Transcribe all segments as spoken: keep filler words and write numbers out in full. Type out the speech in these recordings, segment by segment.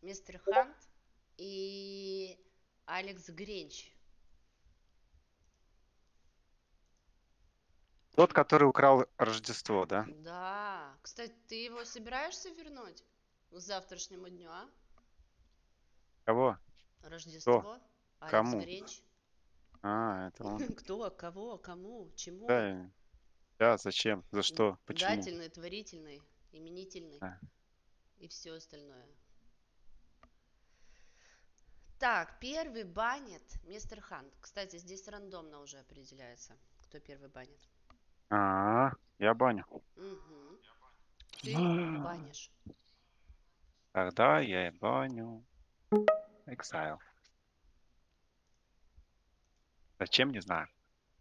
Мистер Хант и Алекс Гринч. Тот, который украл Рождество, да? Да. Кстати, ты его собираешься вернуть к завтрашнему дню, а? Кого? Кто? Рождество? Алекс Кому? Гринч? А, это он. Кто? Кого? Кому? Чему? Да, да, зачем? За что? Почему? Дательный, творительный, именительный А. и все остальное. Так, первый банит мистер Хант. Кстати, здесь рандомно уже определяется, кто первый банит. А, я баню. Угу. Ты банишь. Тогда я и баню. Exile. Зачем, не знаю.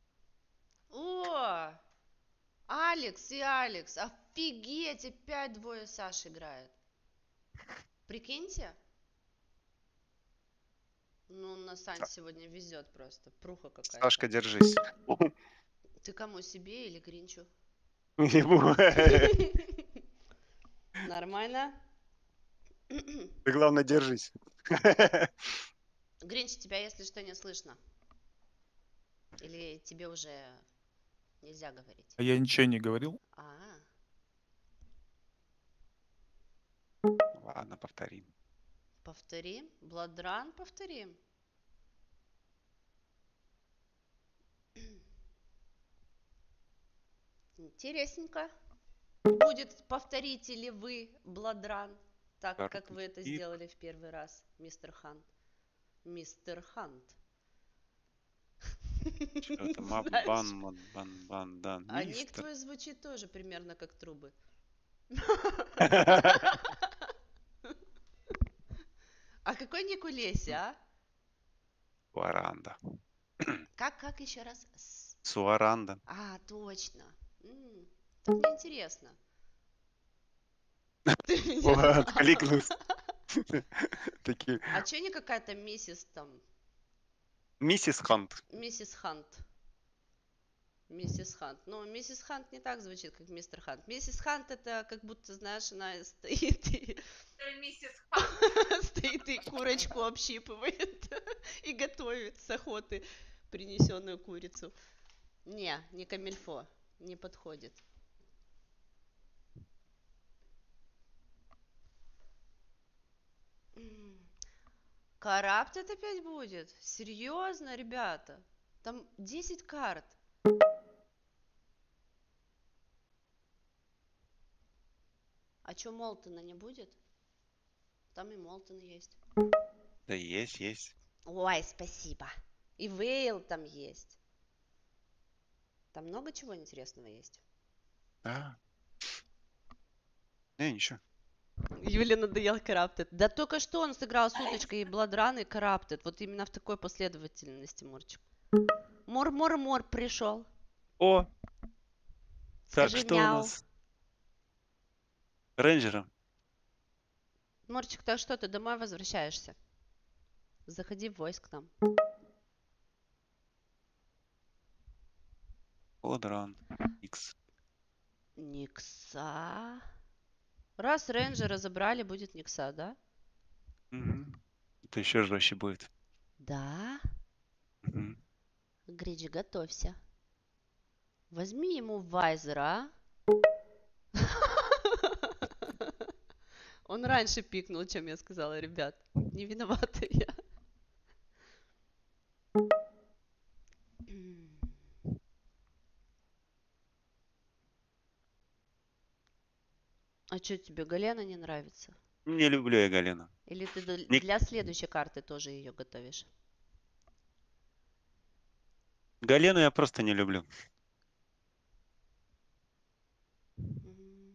О, Алекс и Алекс. Офигеть, опять двое Саш играют. Прикиньте. Ну, на Сань Са- сегодня везет просто. Пруха какая-то. Сашка, держись. Ты кому, себе или Гринчу? Ему. Нормально? Ты, главное, держись. Гринч, тебя, если что, не слышно. Или тебе уже нельзя говорить? А я ничего не говорил? А, Ладно, повторим. повторим. Бладран повторим. Интересненько. Будет, повторите ли вы Бладран, так как вы это Карточки. сделали в первый раз, мистер Хант? Мистер Хант. Что это? Мап, бан, Знаешь, мод, бан, бан, дан. а ник Мистер. твой звучит тоже примерно как трубы. А какой ник у Леси, а? Суаранда. Как, как еще раз? С- Суаранда. А, точно. М, Так неинтересно. Ты меня... О, откликнулся. Такие. А че не какая-то миссис там? Миссис Хант. Миссис Хант. Миссис Хант. Ну, миссис Хант не так звучит, как мистер Хант. Миссис Хант это как будто, знаешь, она стоит и... Миссис Хант. стоит и курочку общипывает и готовит с охоты принесенную курицу. Не, не камильфо, не подходит. Караптед опять будет? Серьезно, ребята? Там десять карт. А чё, Молтона не будет? Там и Молтон есть. Да есть, есть. Ой, спасибо. И Вейл там есть. Там много чего интересного есть. Да. Не, ничего. Юле надоел Караптед. Да только что он сыграл с уточкой и Бладран, и Караптед. Вот именно в такой последовательности, Мурчик. Мур-мур-мур пришел. О, так, Скажи что у мяу. нас? Рейнджером. Мурчик, так что ты домой возвращаешься? Заходи в войск к нам. Одран. Икс. Никса. Раз рейнджера забрали, будет Никса, да? Угу. Это еще жестче будет. Да. Угу. Гридж, готовься. Возьми ему Вайзера, а? Он раньше пикнул, чем я сказала, ребят. Не виновата я. А что, тебе Галена не нравится? Не люблю я Галину. Или ты д- Ник- для следующей карты тоже ее готовишь? Галену я просто не люблю. М.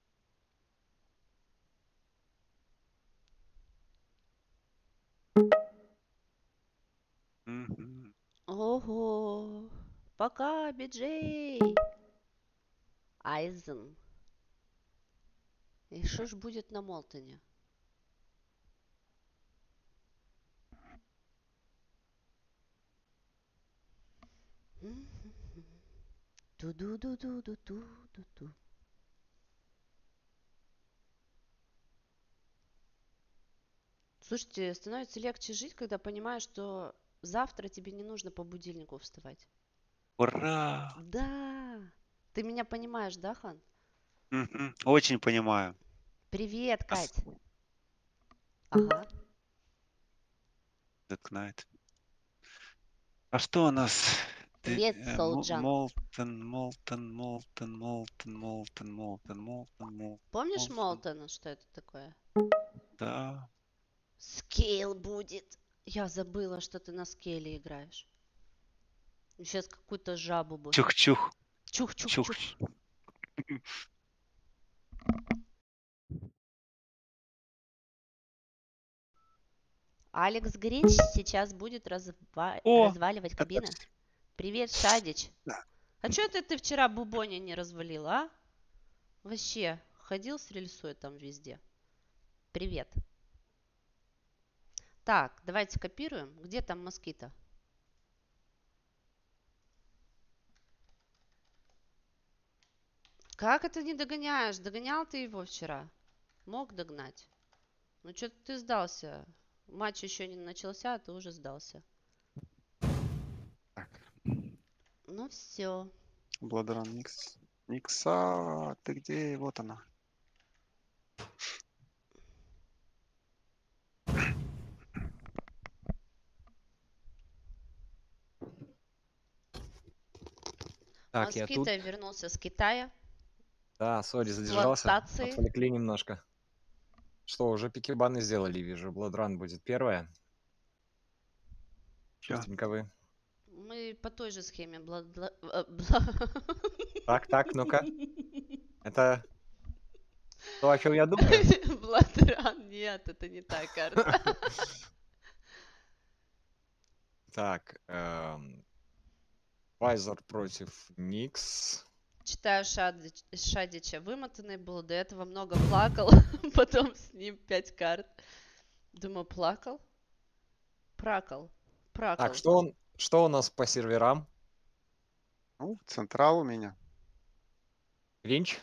Мгм. Ого! Пока, биджей! Айзен. И что ж будет на Молтоне? Ту-ду-ду-ду-ду-ду-ду-ду. Слушайте, становится легче жить, когда понимаешь, что завтра тебе не нужно по будильнику вставать. Ура! Да, ты меня понимаешь, да, Хан? Мгм. Очень понимаю. Привет, А с- Кать. Ага. Так знает. А что у нас? Ты, Привет, э, Мо- Солджан. Молтон, Молтон, Молтон, Молтон, Молтон, Молтон, Молтон, Молтон, Помнишь Молтон. Молтон? Что это такое? Да. Скейл будет. Я забыла, что ты на скейле играешь. Сейчас какую-то жабу бы. Чух-чух. Чух-чух-чух. Чух. Алекс Гринч сейчас будет разва- О, разваливать это кабины. вс- Привет, Шадич. да. А чё это ты вчера Бубоня не развалил, а? Вообще, ходил с рельсой там везде. Привет. Так, давайте копируем. Где там москита? Как это не догоняешь? Догонял ты его вчера? Мог догнать? Ну что ты сдался? Матч еще не начался, а ты уже сдался. Так. Ну все. Бладран Никс. Никса, ты где? Вот она. Так, я тут. Москита вернулся с Китая. Да, сори, С задержался. плантации. Отвлекли немножко. Что, уже пикебаны сделали, вижу. Бладран будет первая. Чё? Шустенько вы. Мы по той же схеме. Бла- бла- э, бла- Так, так, ну-ка. Это то, о чем я думаю? Бладран, нет, это не та карта. Так, эм, Вайзер против Никс. Читаю Шадич- Шадича. Вымотанный был, до этого много плакал. Потом с ним пять карт. Думаю, плакал? Пракал. Пракал. Так, что, он, что у нас по серверам? Ну, централ у меня. Гринч?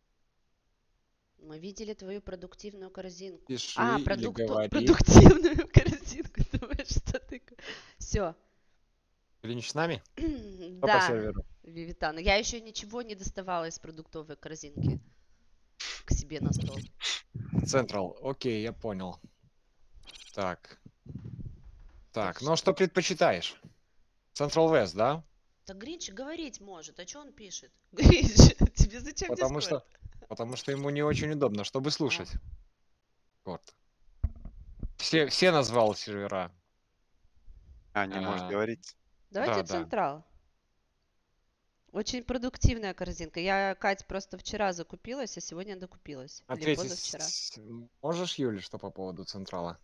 Мы видели твою продуктивную корзинку. Пиши А, или продукту- говори. продуктивную корзинку. Думаешь, что ты... Все. Гринч с нами? Кто по Да, серверу? Вивитана. Я еще ничего не доставала из продуктовой корзинки к себе на стол. Централ. Окей, я понял. Так. Так, Так, ну а что предпочитаешь? Централ Вест, да? Да Гринч говорить может. А что он пишет? Гринч, тебе зачем Потому Дискорд? что, потому что ему не очень удобно, чтобы слушать. Вот. Все, все назвал сервера. А, не можешь А, говорить. Давайте да, да. Централ. Очень продуктивная корзинка. Я, Кать, просто вчера закупилась, а сегодня докупилась. Или Ответь, позавчера. с- можешь, Юля, что по поводу Централа?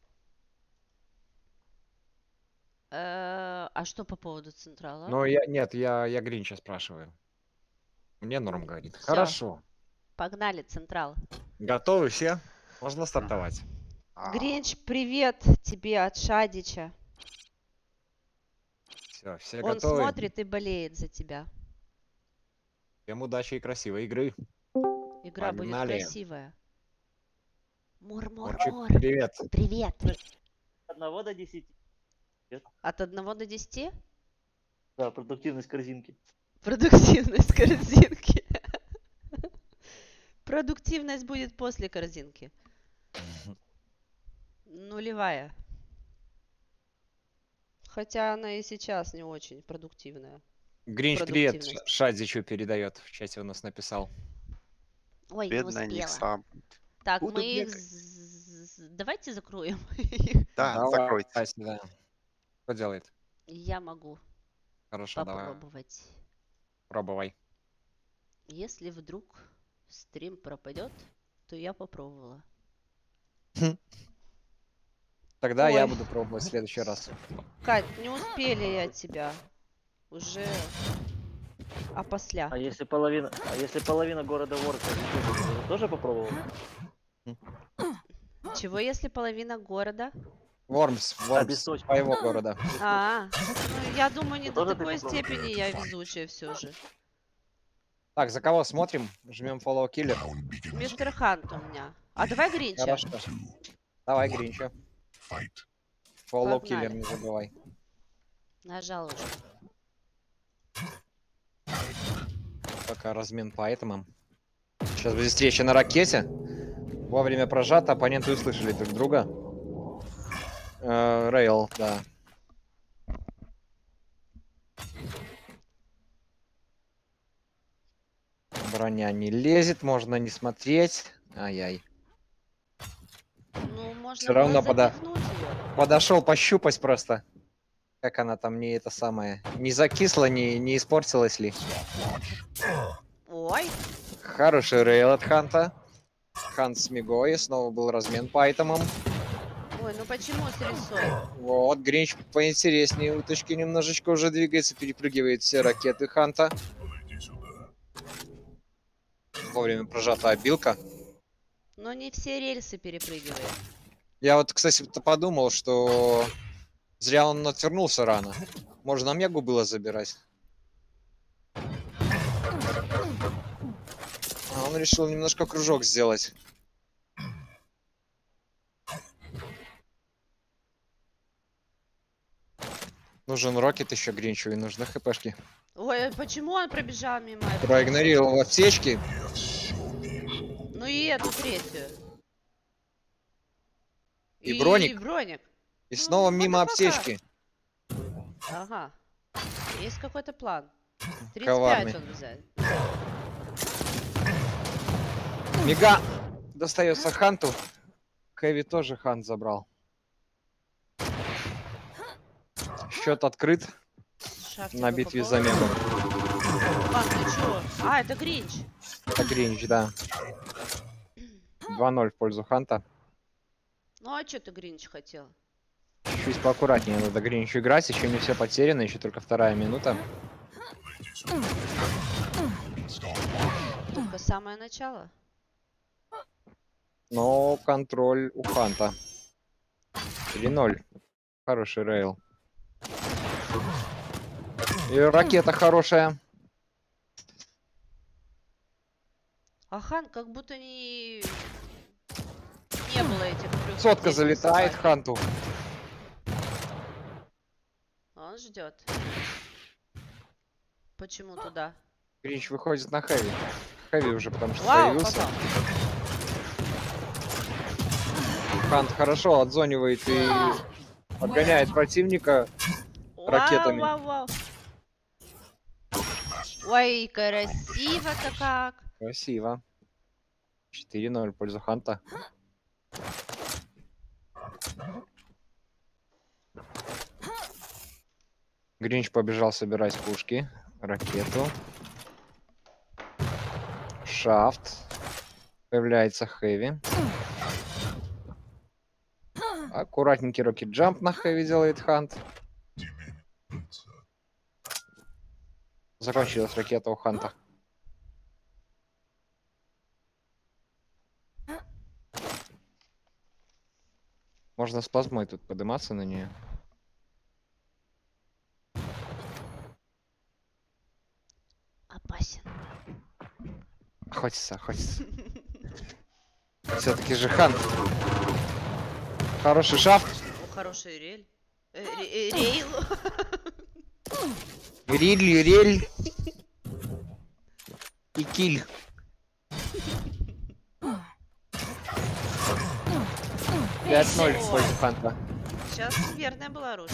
Э, А что по поводу Централа? Ну, я, нет, я, я Гринча спрашиваю. Мне Норм говорит. Всё. Хорошо. Погнали, Централ. Готовы все? Можно стартовать. А, Гринч, привет тебе от Шадича. Все, все Он готовы. смотрит и болеет за тебя. Всем удачи и красивой игры. Игра будет Погнали. красивая. Морчик, Мур-мур-мур. привет. Привет. Одного до десяти. От одного до десяти? Да, продуктивность корзинки. Продуктивность корзинки. Продуктивность будет после корзинки. Нулевая. Хотя она и сейчас не очень продуктивная. Гринч, привет. Продуктивность. Шадзичу передает. В чате у нас написал. Ой, не бедная успела. Никса. Так, Буду мы их... бегать. з- з- Давайте закроем. Да, Давай, закройте. да. Что делает? Я могу Хорошо, давай. попробовать. Пробовай. Если вдруг стрим пропадет, то я попробовала. Тогда я Ой. буду пробовать в следующий раз. Кать, не успели я тебя. Уже опосля. А если половина, а если половина города Ворка тоже попробовал? Чего, если половина города? Вормс, Вормс, Обесточка. твоего города. А, ну, я думаю, не до Тоже ты такой попробуй. степени я везучая все же. Так, за кого смотрим? Жмем follow killer. Мистер Хант у меня. А давай Гринча. Хорошо. Давай, Гринча. Фоллоу Погнали. киллер, не забывай. Нажал уже. Пока размен по этому. Сейчас будет встреча на ракете. Вовремя прожато, оппоненты услышали друг друга. Э, Рейл, да. Броня не лезет, можно не смотреть. Ай-яй. Ну, можно Всё равно было пода- запихнуть её. Подошел пощупать просто. Как она там не это самое. Не закисла, не, не испортилась ли. Ой, Хороший рейл от Ханта. Хант с Мигой. Снова был размен по айтемам. ой, ну почему с рисой? Вот, Гринч поинтереснее. Уточки немножечко уже двигается. Перепрыгивает все ракеты Ханта. Вовремя прожата обилка. Но не все рельсы перепрыгивает. Я вот, кстати, подумал, что зря он отвернулся рано. Можно Мегу было забирать. А он решил немножко кружок сделать. Нужен рокет еще Гринчу и нужны хпшки. Ой, а почему он пробежал мимо? этой? Проигнорировал аптечки. Ну и эту третью. И броник. И броник. И снова Ну, мимо вот и пока. аптечки. Ага. Есть какой-то план. тридцать Коварный. пять он взял. Мега достается Ханту. Хэви тоже Хант забрал. Счет открыт Шахте на был битве по за поводу. Мегу. А, ты чё? А, это Гринч. Это Гринч, да. два ноль в пользу Ханта. Ну а чё ты Гринч хотел? Чуть поаккуратнее надо Гринчу играть. Еще не все потеряно. Еще только вторая минута. Только самое начало. Но контроль у Ханта. три ноль. Хороший рейл. И ракета хорошая. А Хан как будто не... Не было этих трех. Сотка людей залетает собак. Ханту. Он ждет. Почему туда? Гринч выходит на Хэви. Хэви уже потому что Вау, появился. попал. Хант хорошо отзонивает и отгоняет противника. Ракетами. Вау, вау, вау. Ой, красиво-то как. Красиво. четыре ноль в пользу Ханта. Гринч побежал собирать пушки. Ракету. Шафт. Появляется Хэви. Аккуратненький рокет джамп на Хэви делает Хант. Закончилась ракета у Ханта. Можно с плазмой тут подниматься на нее. Опасен. Охотится, охотится. Все-таки же Хант. Хороший шафт. О, хороший рель. Э, ре- э, рейл. Риль, рель. И киль. пять ноль в пользу Ханта. Сейчас верное было оружие.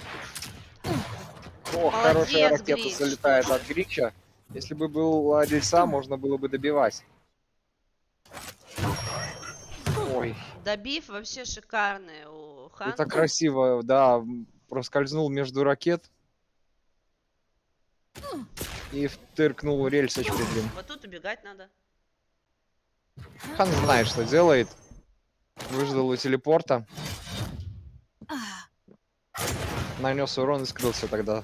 О, Молодец, хорошая ракета Гринч. залетает от Гринча. Если бы был рельса, можно было бы добивать. Ой, Добив вообще шикарный у Хана. это красиво, да. м, Проскользнул между ракет. И втыркнул рельсочку, блин. Вот тут убегать надо. Хан знает, что делает. Выждал у телепорта. Нанес урон и скрылся тогда.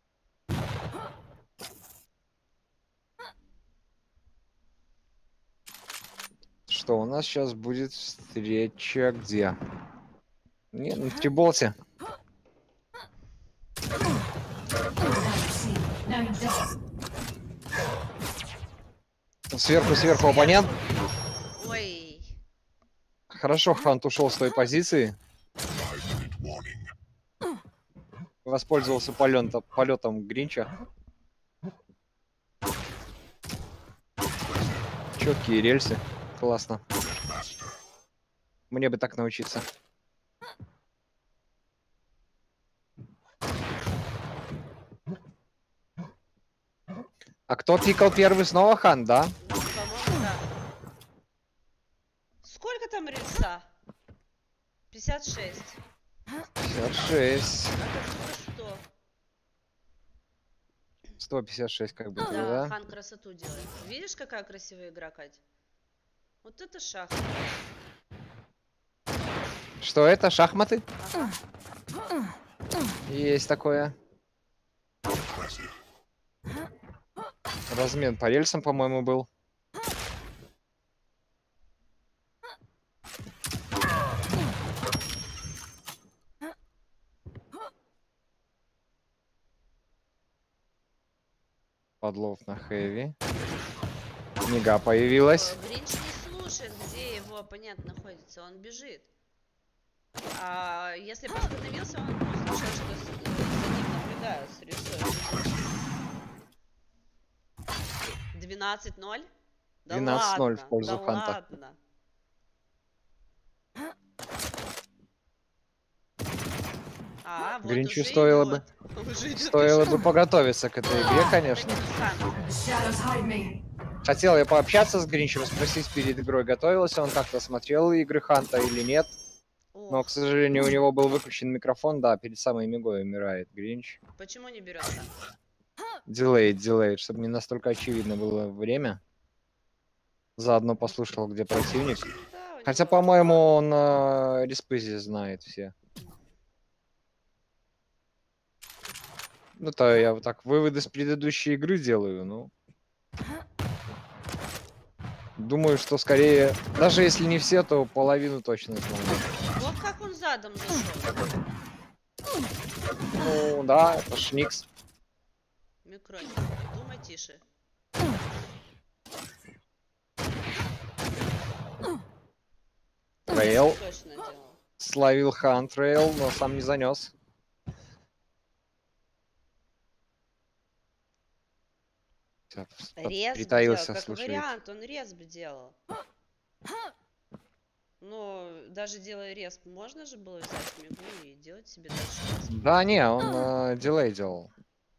Что, у нас сейчас будет встреча где? Не, на Триболте. Сверху, сверху оппонент. Ой. Хорошо, Хант ушел с той позиции. Воспользовался полетом, полетом Гринча. Четкие рельсы. Классно. Мне бы так научиться. А кто пикал первый снова, Хан, да? Ну, по-моему, да. Сколько там рельса? пятьдесят шесть. пятьдесят шесть. А как будто сто. сто пятьдесят шесть как будто, Да, да? Хан красоту делает. Видишь, какая красивая игра, Кать? Вот это шах. Что это? Шахматы? Ага. Есть такое. Размен по рельсам, по-моему, был. Подлов на хэви. Книга появилась. Э, Гринч не слушает, где его оппонент находится, он бежит. А если бы остановился, он услышал, что с- э, за ним наблюдают с рисой. двенадцать ноль? Да двенадцать ноль в ладно, пользу да Ханта. ладно. А, вот Гринчу уже стоило идет. Уже идет Стоило пешком. бы поготовиться к этой игре, Да, конечно. это не Хан. Хотел я пообщаться с Гринчем, спросить перед игрой, готовился он как-то, смотрел игры Ханта или нет. Но, Ох, к сожалению, у него был выключен микрофон, да, перед самой мигой умирает Гринч. почему не берется? Дилейт, дилейт, чтобы не настолько очевидно было время. Заодно послушал, где противник. Да, у Хотя, него- по-моему, он э, респызи знает все. Ну-то я вот так выводы с предыдущей игры делаю, ну. Думаю, что скорее, даже если не все, то половину точно знаю. Вот как он задом зашел. Ну да, это Шникс. Микроник, думай тише. Трейл. Точно делал. Словил Хан трейл, но сам не занес. Рез бы Притаился, делал, как слушает. вариант, он рез бы делал. Ну, даже делая рез, можно же было взять мигу и делать себе дальше рез. Да не, он э, дилей делал.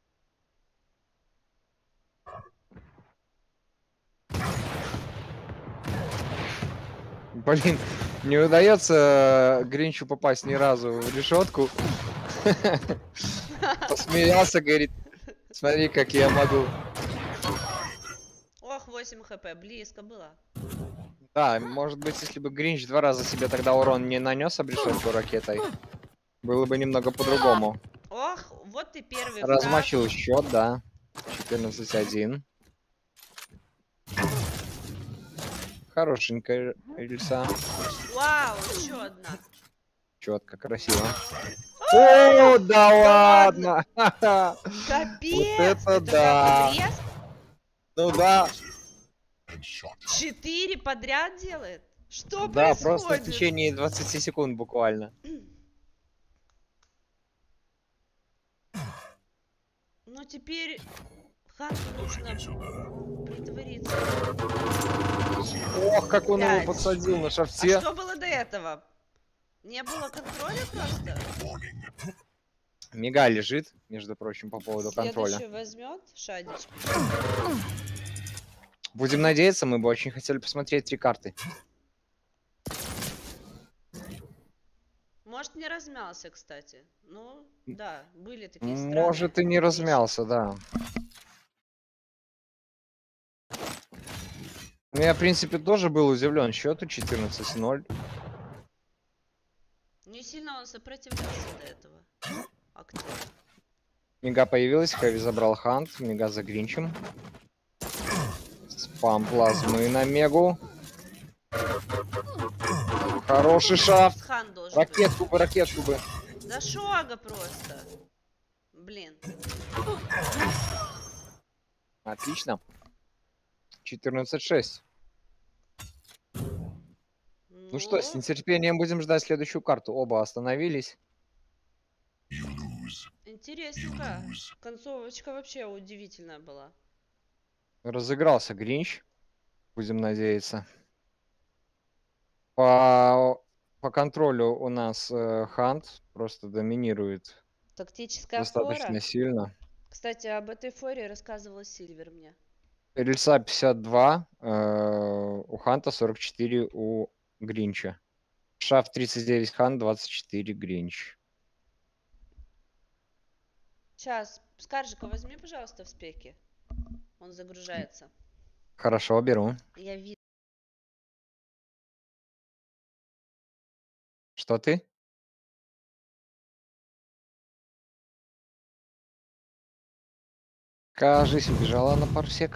Блин, не удается Гринчу попасть ни разу в решетку. Посмеялся, говорит, смотри, как я могу. Ох, восемь хп, близко было. Да, может быть, если бы Гринч два раза себе тогда урон не нанес об решетку ракетой, было бы немного по-другому. Ох, вот ты первый фраг. Размочил счет, да. четырнадцать один. Хорошенькая рельса. Вау, еще одна. Четко, красиво. О, да ладно! Ха-ха. Капец! это да. какой рез? Ну да, Четыре подряд делает? Что да, происходит? просто в течение двадцати секунд буквально. Ну теперь Ханту нужно притвориться. Ох, как он его Пять. подсадил на А шафте. что было до этого? Не было контроля просто? Мига лежит, между прочим, по поводу контроля. Следующий возьмет Шадич. Будем надеяться, мы бы очень хотели посмотреть три карты. Может, не размялся, кстати. Ну, да, были такие странные Может и не вещи. размялся, да. Ну, я, в принципе, тоже был удивлен счету четырнадцать ноль. Не сильно он сопротивлялся до этого. Активно. Мига появилась, Хэви забрал Хант, Мига за Гринчем. Спам плазмы на Мегу. Хороший шафт. Хан должен Ракетку бы, ракетку бы. быть. Да шога просто. Блин. Отлично. четырнадцать шесть. Ну что, с нетерпением будем ждать следующую карту. Оба остановились. Интересненько. Концовочка вообще удивительная была. Разыгрался Гринч. Будем надеяться. По, по контролю у нас э, Хант просто доминирует Тактическая достаточно фора. сильно. Кстати, об этой форе рассказывал Сильвер мне. Рельса пятьдесят два, э, у Ханта сорок четыре у Гринча. Шаф тридцать девять Хант, двадцать четыре Гринч. Сейчас, Скаржика возьми, пожалуйста, в спеки. Он загружается. Хорошо, беру. Я вижу. Что ты? Кажись, убежала на парсек.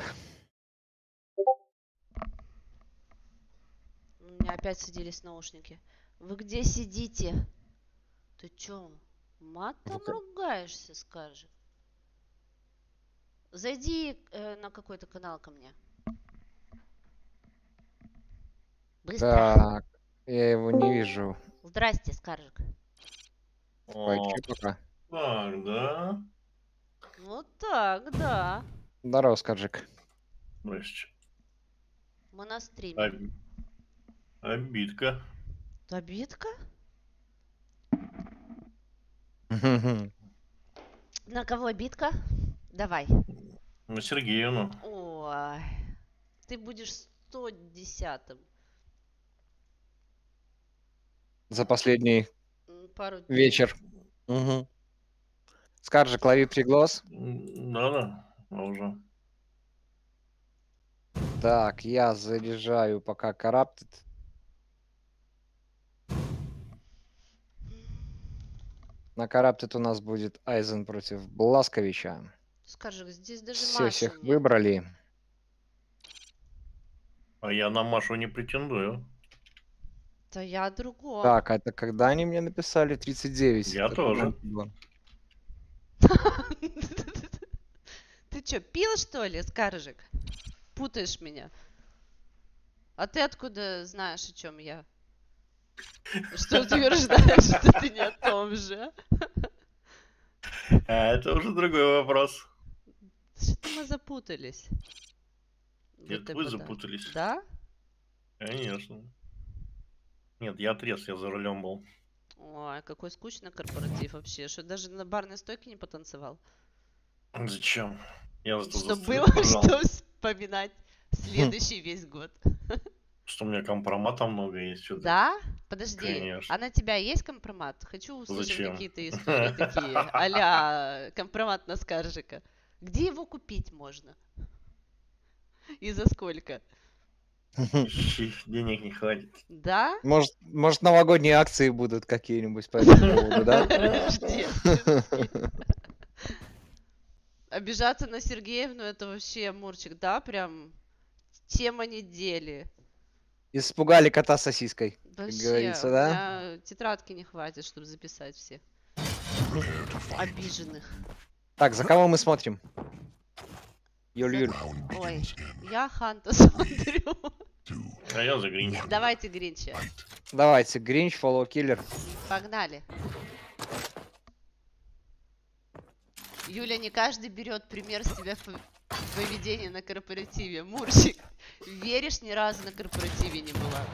У меня опять садились наушники. Вы где сидите? Ты чё, матом В ка- ругаешься, Скаржик? Зайди э, на какой-то канал ко мне. Быстро. Так, я его не вижу. Здрасте, Скаржик. О, Пойти пока. так, да. Вот так, да. Здорово, Скаджик. Здрасте. Мы на стриме. Об- Обидка. Обидка? На кого обидка? Давай. На Сергеевну. Ой. Ты будешь сто десятым. За последний М, Пару дней. вечер. Угу. Скаржик, лови приглас. М, Да-да, а уже. Так, я заряжаю пока Corrupted. На Corrupted у нас будет Айзен против Бласковича. Скажи, здесь даже Все Маши всех нет. выбрали. А я на Машу не претендую. Да я другого. Так, а это когда они мне написали? тридцать девять. Я Это тоже. когда было? Ты чё, пил, что ли, Скаржик? Путаешь меня. А ты откуда знаешь, о чем я? Что утверждаешь, что ты не о том же? А это уже другой вопрос. Что-то мы запутались. Нет, ВТБ, вы да. запутались. Да? Конечно. Нет, я трез, я за рулем был. Ой, какой скучный корпоратив вообще. Что даже на барной стойке не потанцевал. Зачем? Я зато за Что столик было, поржал. что вспоминать следующий весь год. Что у меня компромата много есть. Что-то. Да? Подожди, Конечно. а на тебя есть компромат? Хочу услышать Зачем? какие-то истории такие, а-ля компромат на Скаржика. Где его купить можно? И за сколько? Ищи, денег не хватит. Да? Может, может, новогодние акции будут какие-нибудь по этому поводу, да? Подожди, подожди. Обижаться на Сергеевну — это вообще, Мурчик, да? Прям тема недели. Испугали кота сосиской, как Вообще, говорится, у да? меня тетрадки не хватит, чтобы записать всех обиженных. Так, за кого мы смотрим? Юль, За- Юль. Ой, я Ханта смотрю. А я за Гринч. Давайте Гринча. Давайте, Гринч, Follow Killer. Погнали. Юля, не каждый берет пример с тебя в поведении на корпоративе. Мурчик, веришь, ни разу на корпоративе не была.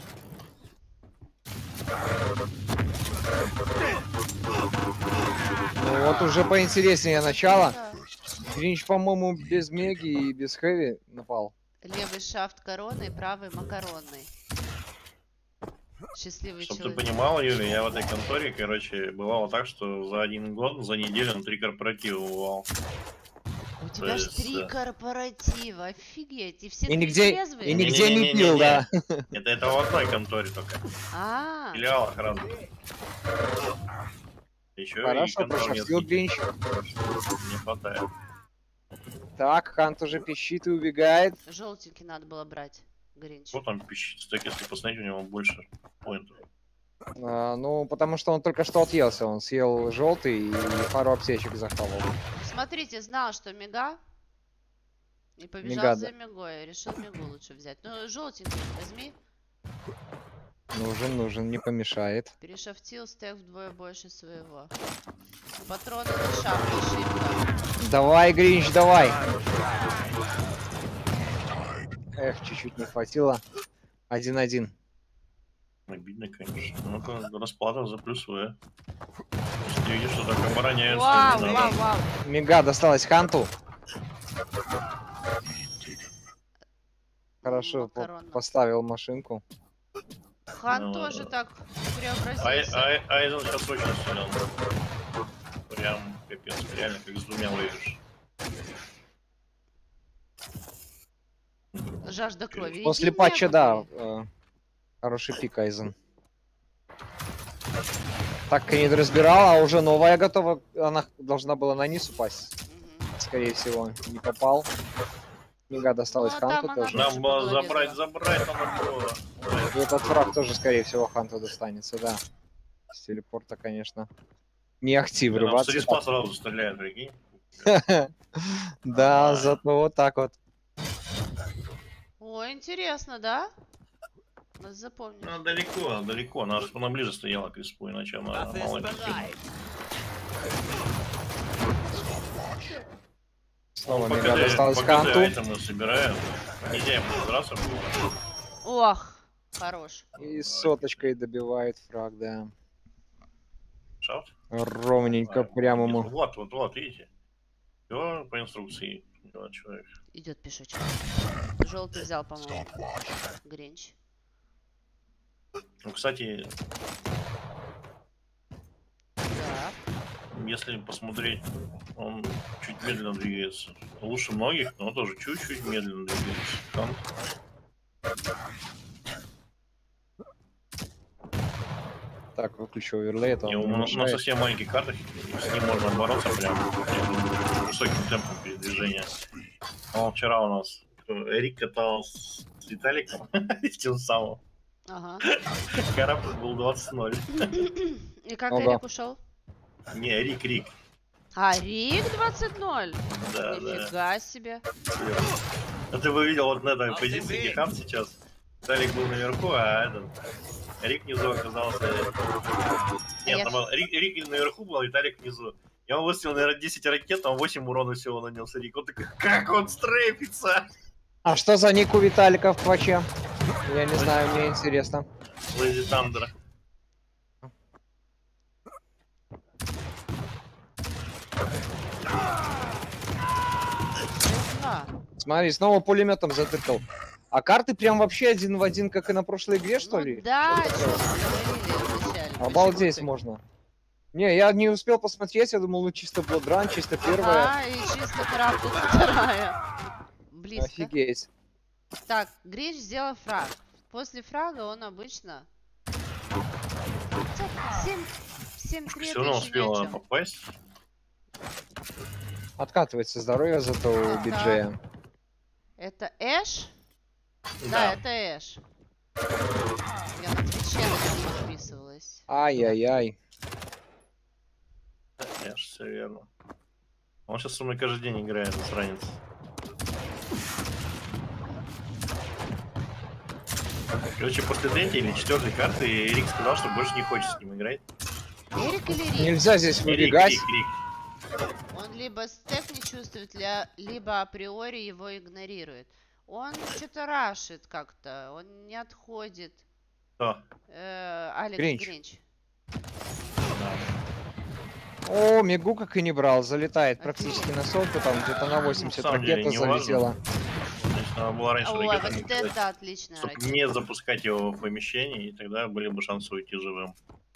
Ну вот уже поинтереснее начало. Да. Гринч, по-моему, без Меги и без Хэви напал. Левый шафт короной, правый макаронный. Счастливый Чтоб ты человек. понимала, Юля, я в этой конторе, короче, бывало так, что за один год, за неделю на три корпоратива бывал. У тебя ж есть, три э, корпоратива, офигеть, и все И три нигде, трезвые? и нигде не Не-не-не-не-не. пил, да. Это, это в одной конторе только. А, В филиалах разных. Еще Хорошо, и контор прошерстил несколько. Гринч. Не хватает. Так, Хант уже пищит и убегает. желтенький надо было брать, Гринч. Что там пищит? Так если посмотреть, у него больше поинтов. А, ну, потому что он только что отъелся. Он съел желтый и пару аптечек захавал. Смотрите, знал, что мега. И побежал Мега, за да. мегой. Решил мегу лучше взять. Ну, желтенький возьми. Нужен, нужен, не помешает. Перешафтил стек вдвое больше своего. Патроны на шаг, ошибка. Давай, Гринч, давай. Эх, чуть-чуть не хватило. Один-один. Обидно, конечно. Ну-ка, расплата за плюс В. Если ты видишь, что так обороняются, Вау, не вау, надо. вау. Мега досталась Ханту. Хорошо по- Макарона. поставил машинку. Хан Ну, тоже так Ай- преобразился. Ай- Айзен сейчас очень силен. Прям капец, реально как с двумя выигрыш. Жажда крови. После Иди патча, да, некуда. э, хороший пик Айзен. Так и не разбирала, а уже новая готова. Она должна была на низ упасть. Мгм. Скорее всего, не попал. Мега досталась Ну, а там Ханту она тоже. тоже Нам было по голове забрать, дала. забрать, там было. И этот фраг тоже, скорее всего, Ханту достанется, да. С телепорта, конечно. Не ахти Нам с врываться. респа сразу стреляют, прикинь. Да, Ага. зато вот так вот. О, интересно, да? Нас запомнишь. Ну, далеко, далеко. Она, она ближе стояла к респу, иначе она мало ли. Снова Ну, Мега пока ты- досталась пока ты Ханту. айтемы собираем, нельзя ему разраться было. Ох, хорош. И соточкой добивает фраг, да. Шафт? Ровненько, А, прямо нет, ему. Вот, вот, вот, видите? Все по инструкции. делает человек. Идет пешочек. Желтый взял, по-моему. Гринч. Ну, кстати, Да. если посмотреть, он чуть медленно двигается. Лучше многих, но он тоже чуть-чуть медленно двигается. Там Так, выключу оверлей, это не, он у не нас на мешает. совсем маленьких картах, с ним можно бороться прям прям высоким темпом передвижения. А он вчера у нас э, Эрик катался с Виталиком, с тем самым. Ага. Корабль был двадцать ноль. И как Ого. Эрик ушел? Не, Рик, Рик. А, Рик двадцать ноль. Да, да. Нифига себе. А ты бы видел вот на этой позиции Гехан сейчас. Виталик был наверху, а этот Рик внизу оказался. я Нет, там был- Рик, Рик наверху был, а Виталик внизу. И он выстрелил, наверное, десять ракет, там восемь урона всего нанес Рик. Он такой, как он стрейфится? А что за ник у Виталика в кваче? Я не знаю, мне интересно. Лэзи Тандер. Да. Смотри, снова пулеметом затыкал. А карты прям вообще один в один, как и на прошлой игре, что Ну ли? да, Что что такое? мы говорили вначале. Обалдеть Почему можно. Не, я не успел посмотреть, я думал, ну чисто Bloodrun, чисто ты- первая. Ага, и чисто крафт это вторая. Близко. Офигеть. Так, Гринч сделал фраг. После фрага он обычно... семь три Все равно успела попасть. Откатывается здоровье зато у Ага. биджея. Это Эш? Да, Да. это Эш. Я на Твиче на него подписывалась. Ай-яй-яй. Я ж все верно. Он сейчас со мной каждый день играет, засранец. Короче, после третьей или четвертой карты Эрик сказал, что больше не хочет с ним играть. Эрик или Рик? Нельзя здесь Эрик, выбегать. Рик, Рик. Он либо стек не чувствует, ля- либо априори его игнорирует. Он что-то рашит как-то, он не отходит. Кто? Э, Алекс Гринч. Гринч. Да. О, Мегу как и не брал, залетает Офигеть. практически на сотку, там где-то на восемьдесят На самом деле, ракета не важно. залетела. Значит, надо было раньше Ой, ракету вот не кидать, это отличная чтобы ракета. не запускать его в помещение, и тогда были бы шансы уйти живым.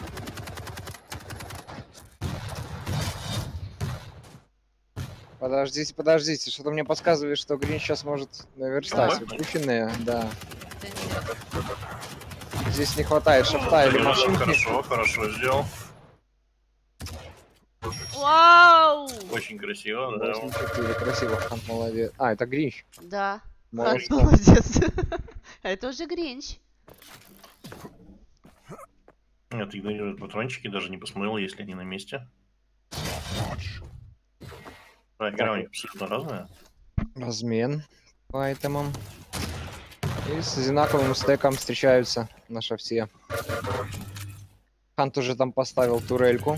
Подождите, подождите, что-то мне подсказывает, что Грин сейчас может наверстать. Давай. Упущенные, да. Это нет. Здесь не хватает шафта или Ну, машинки. Хорошо, хорошо сделал. Вау! Очень красиво, да. восемь четыре, красиво, Хант молодец. А, это Гринч. Да. Молодец. Хан молодец. А это уже Гринч. Нет, игнорирует патрончики, даже не посмотрел, есть ли они на месте. Да, игра у них абсолютно разная. Размен по айтемам. И с одинаковым стеком встречаются на шафте. Хант уже там поставил турельку.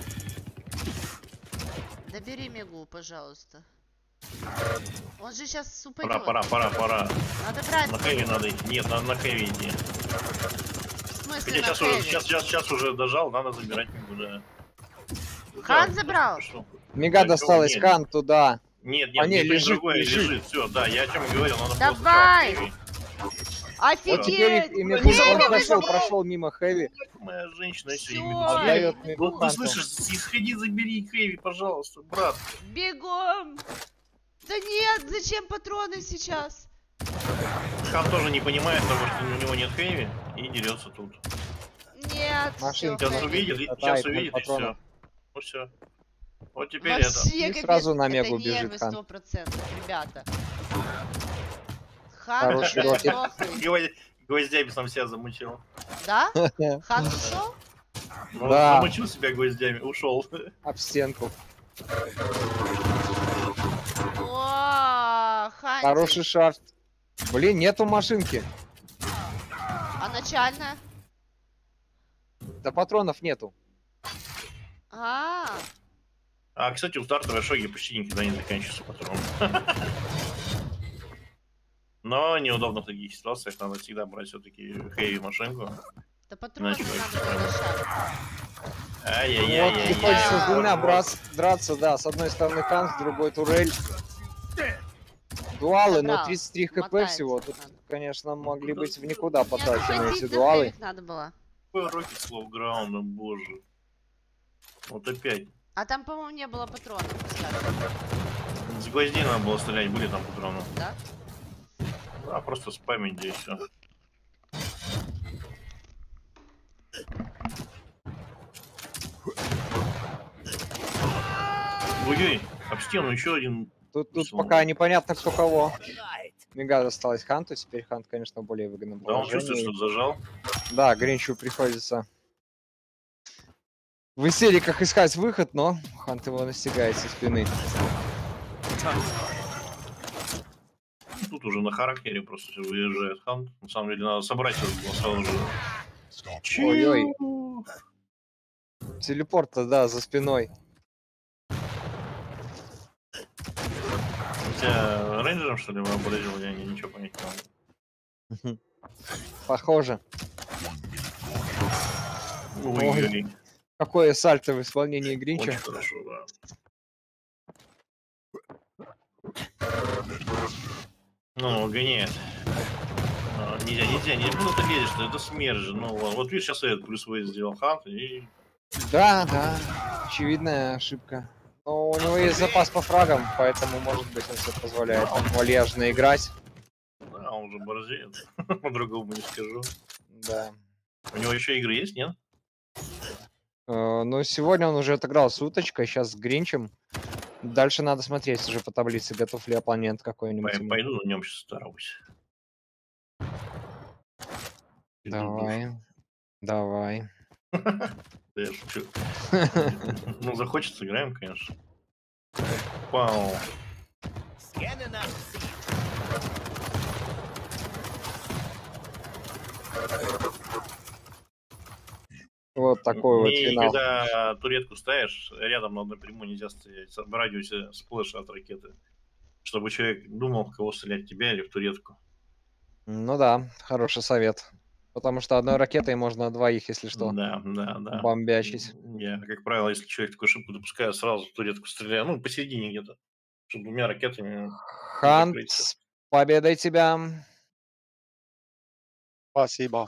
Добери Мегу, пожалуйста. Он же сейчас Пора, упадет. пора, пора, пора. Надо брать. На хэви надо идти. Нет, надо на хэви идти. В смысле Хотя на сейчас уже, хэви? сейчас, сейчас, сейчас уже дожал, надо забирать уже. Хан Да, забрал? пошел. Мега Так, досталась нет. Хант туда. Нет, нет, А, не, никто лежит, другое лежит. лежит. Все, да, я о чем и говорил, надо Давай! просто Офигеть! Вот теперь и Мегу Хэви он прошел, забрал! прошел мимо хэви. Моя женщина еще и Всё, минус. Отдает иду. Мегу Ну ты Ханту. слышишь, сходи, забери хэви, пожалуйста, брат. Бегом! Да нет, зачем патроны сейчас? Хан тоже не понимает того, что у него нет хэви, и дерется тут. Нет, Машинка всё, Сейчас Хэви. увидит, и- Хватает сейчас увидит, и все. патронов. Ну все. Вот теперь это. Вообще И капец, сразу на это Мегу бежит нервы Хан. сто процентов, ребята. Хан Хороший уже рокет. сдохлый. Гвоздь- Гвоздями сам себя замучил. Да? Хан ушел? Ну, Да. замучил себя гвоздями, ушел. Об стенку. О, Хантик. Хороший шарт. Блин, нету машинки. А начальная? Да патронов нету. А, А, кстати, у стартовой шоги почти никогда не заканчивается патрон. Но неудобно в таких ситуациях, надо всегда брать все-таки хэви машинку. да патроны Иначе надо как-то возвращать. Вот Ай-яй-яй-яй-яй. приходится с двумя Вот. брат, драться, да. С одной стороны Хан, с другой турель. Дуалы, но Забрал. тридцать три хп Мотается всего. Тут, надо. конечно, могли быть в никуда Нет, потрачены уходить эти на дуалы. хэвик надо было. Какой рокет слов граунда, боже. Вот опять. А там, по-моему, не было патронов, кстати. С гвоздей надо было стрелять, были там патроны. Да? А, просто спамить здесь все. Ой-ой, об стену еще один. Тут, тут Слава. пока непонятно, кто кого. Мега досталась Ханту, теперь Хант, конечно, в более выгодном Да, он чувствует, положении. что зажал. Да, Гринчу приходится в истериках искать выход, но Хант его настигает со спины. Тут уже на характере просто всё выезжает Хан. На самом деле надо собрать его сразу же. Ой-ой. Телепорт-то, да, за спиной. У тебя рейнджером, что ли, вообразил? Я не- ничего понять не могу. Похоже. Ой-ой. Какое сальто в исполнении Гринча. Очень хорошо, да. Ну, гоняет. А, нельзя, нельзя, не ну ты лезешь, что это смерть же. Ну ладно. Вот видишь, сейчас этот плюс вы сделал Хант и. Да, да, очевидная ошибка. Но у него есть запас по фрагам, поэтому, может быть, он себе позволяет вальяжно играть. Да, он уже борзеет. По-другому не скажу. Да. У него еще игры есть, нет? Э, Но сегодня он уже отыграл с уточкой, сейчас с Гринчем. Дальше надо смотреть уже по таблице, готов ли оппонент какой-нибудь. Пой- ему. Пойду на нем сейчас стараюсь. Давай. Давай. Да я шучу. Ну, захочется, играем, конечно. Вау. Вот такой вот И финал. когда туретку ставишь, рядом на одной прямой нельзя стоять в радиусе сплэша от ракеты. Чтобы человек думал, в кого стрелять, тебя или в туретку. Ну да, хороший совет. Потому что одной ракетой можно двоих, если что, Да, да, да. бомбячить. Я, как правило, если человек такую ошибку допускает, сразу в туретку стреляю. Ну, посередине где-то. Чтобы двумя ракетами... Хант, закрыть всё. с победой тебя. Спасибо.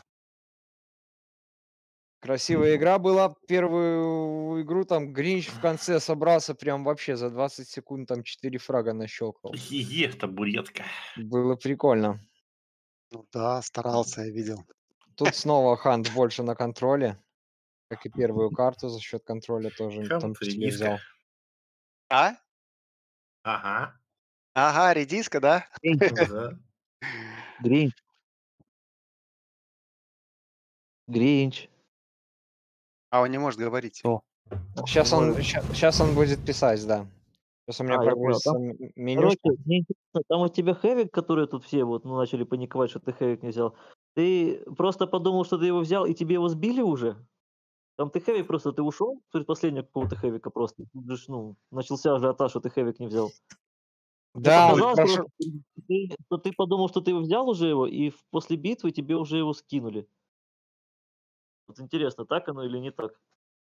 Красивая игра была. Первую игру там Гринч в конце собрался прям вообще за двадцать секунд, там четыре фрага нащелкал. Хе-хе, табуретка. Было прикольно. Ну да, старался, я видел. Тут снова Хант больше на контроле. Как и первую карту за счет контроля тоже в том Хант, числе взял. редиска. А? Ага. Ага, редиска, да? Да. Гринч. Гринч. А он не может говорить. О. Сейчас он, сейчас он будет писать, да. Сейчас у меня А, я понял. прогрузится Там, м- менюшка. короче, мне интересно, там у тебя хэвик, которые тут все вот, ну, начали паниковать, что ты хэвик не взял. Ты просто подумал, что ты его взял, и тебе его сбили уже? Там ты хэвик просто, ты ушел с предпоследнего какого-то хэвика просто. Тут же ж, ну, начался ажиотаж, что ты хэвик не взял. Мне Да, вот показалось прошу. просто, что ты, что ты подумал, что ты его взял уже его, и в- после битвы тебе уже его скинули. Вот интересно, так оно или не так?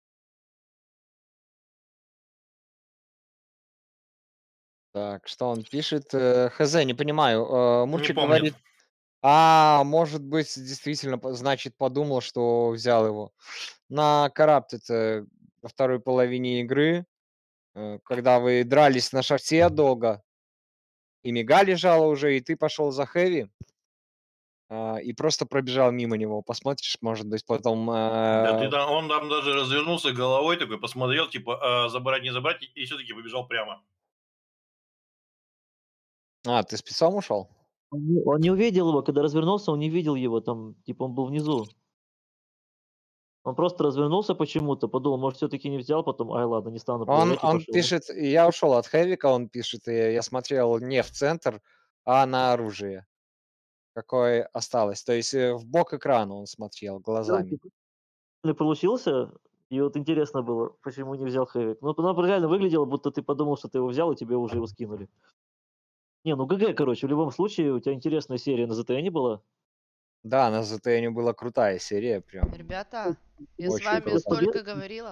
Так, что он пишет? Э, Хз, не понимаю. Э, Не Мурчик помню. говорит, а, может быть, действительно, по- значит, подумал, что взял его. На Карапт это во второй половине игры, э, когда вы дрались на шахте долго, и Мега лежала уже, и ты пошел за Хэви, а, и просто пробежал мимо него. Посмотришь, может быть, потом... Да ты э, там, он там даже развернулся головой такой, посмотрел, типа, а, забрать, не забрать, и все-таки побежал прямо. А, ты спецом ушел? Он не, он не увидел его, когда развернулся, он не видел его, там, типа, он был внизу. Он просто развернулся почему-то, подумал, может, все-таки не взял, потом, ай, ладно, не стану Он, проверять, и он пошел. пишет, я ушел от Хэвика, он пишет, и я смотрел не в центр, а на оружие, какое осталось. То есть э, в бок экрана он смотрел глазами. Не получился, и вот интересно было, почему не взял хэвик. Ну, оно реально выглядело, будто ты подумал, что ты его взял, и тебе уже его скинули. Не, ну ГГ, короче, в любом случае, у тебя интересная серия на ЗТН была. Да, на зэ тэ эне была крутая серия, прям. Ребята, я с Очень вами круто. столько говорила.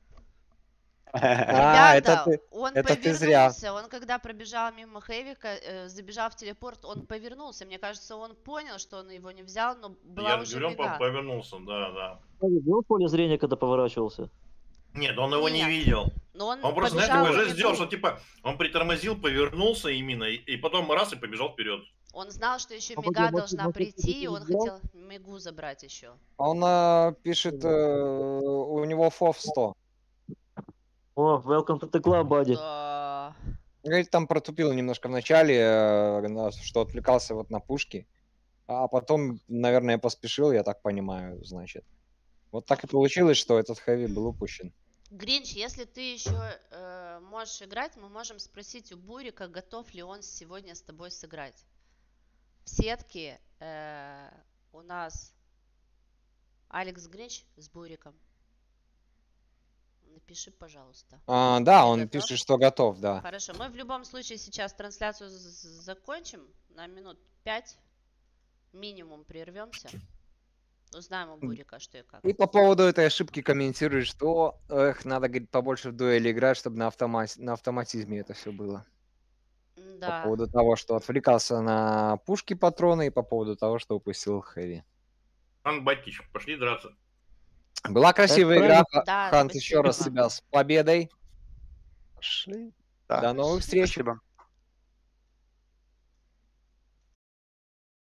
А, это Ребята, ты, он это ты зря. повернулся, он когда пробежал мимо Хэвика, э, забежал в телепорт, он повернулся. Мне кажется, он понял, что он его не взял, но была Я же уже говорю, он по- Мега. повернулся, да, да. Видел в поле зрения, когда поворачивался? Нет, он его не Нет. видел. Но он, Он просто, знаешь, побежал такой в жест Мегу. сделал, что типа он притормозил, повернулся именно, и, и потом раз и побежал вперед. Он знал, что еще А Мега может, должна может, прийти, и ты он взял? хотел Мегу забрать еще. Он э, пишет, э, у него фов сто. О, welcome to the club, buddy. Да. Говорит, там протупил немножко в начале, э, на- что отвлекался вот на пушки. А потом, наверное, поспешил, я так понимаю, значит. Вот так и получилось, что этот хэви был упущен. Гринч, если ты еще э, можешь играть, мы можем спросить у Бурика, готов ли он сегодня с тобой сыграть. В сетке э, у нас Алекс Гринч с Буриком. Напиши, пожалуйста. А, да, Ты он готов? пишет, что готов, да. Хорошо, мы в любом случае сейчас трансляцию з- з- закончим на минут пять. Минимум прервемся. Узнаем у Бурика, что и как. И по поводу этой ошибки комментирует, что эх, надо, говорит, побольше в дуэли играть, чтобы на, автомат... на автоматизме это все было. По Да. поводу того, что отвлекался на пушки патроны, и по поводу того, что упустил хэви. Хан Батич, пошли драться. Была красивая игра. Ха- Да, Хант, еще спасибо раз вам. себя с победой. Пошли. Да. До новых встреч. Спасибо.